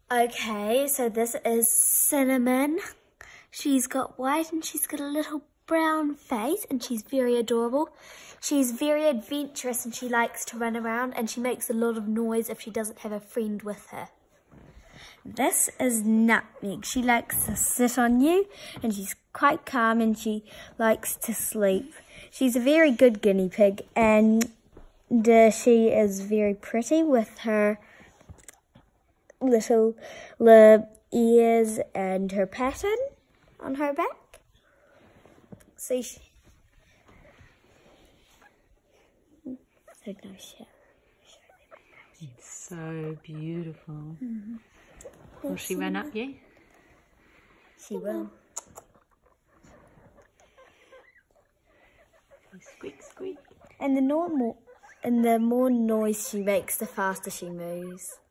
Okay, so this is Cinnamon. She's got white and she's got a little brown face and she's very adorable. She's very adventurous and she likes to run around and she makes a lot of noise if she doesn't have a friend with her. This is Nutmeg. She likes to sit on you and she's quite calm and she likes to sleep. She's a very good guinea pig and she is very pretty with her little ears and her pattern on her back. See, It's so beautiful. Will she run up you? She will. Squeak, squeak. And the more noise she makes, the faster she moves.